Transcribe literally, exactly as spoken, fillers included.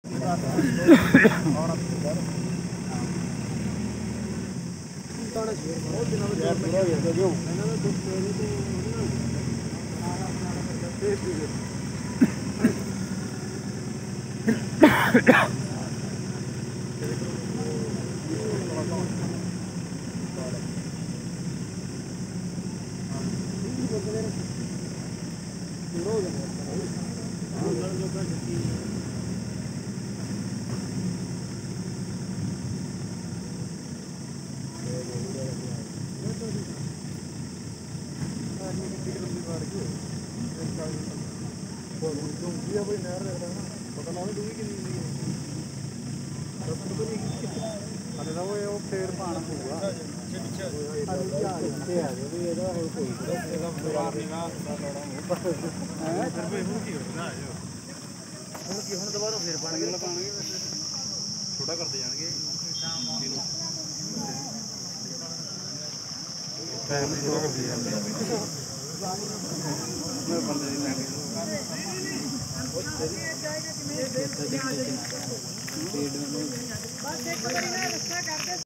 ਫੇਰ ਪਾਣਾ ਪਊਗਾ ਹੁਣ ਕੀ ਹੁਣ ਦੁਬਾਰਾ ਫੇਰ ਪਾਣਗੇ ਪਾਣਗੇ ਛੋਟਾ ਕਰਦੇ ਜਾਣਗੇ ਟਾਈਮ ਥੋੜਾ ਕਰਦੇ ਜਾਂਦੇ ਮੈਂ ਬੰਦੇ ਦੀ ਲੈਣੀ ਉਹ ਤੇਰੀ